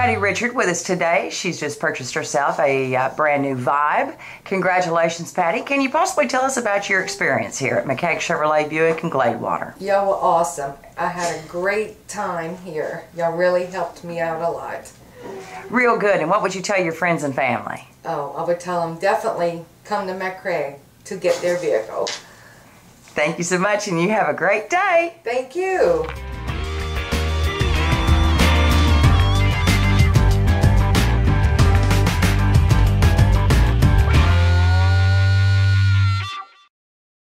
Patty Richard with us today. She's just purchased herself a brand new Vibe. Congratulations, Patty. Can you possibly tell us about your experience here at McKaig Chevrolet Buick in Gladewater? Y'all were awesome. I had a great time here. Y'all really helped me out a lot. Real good. And what would you tell your friends and family? Oh, I would tell them definitely come to McKaig to get their vehicle. Thank you so much, and you have a great day. Thank you.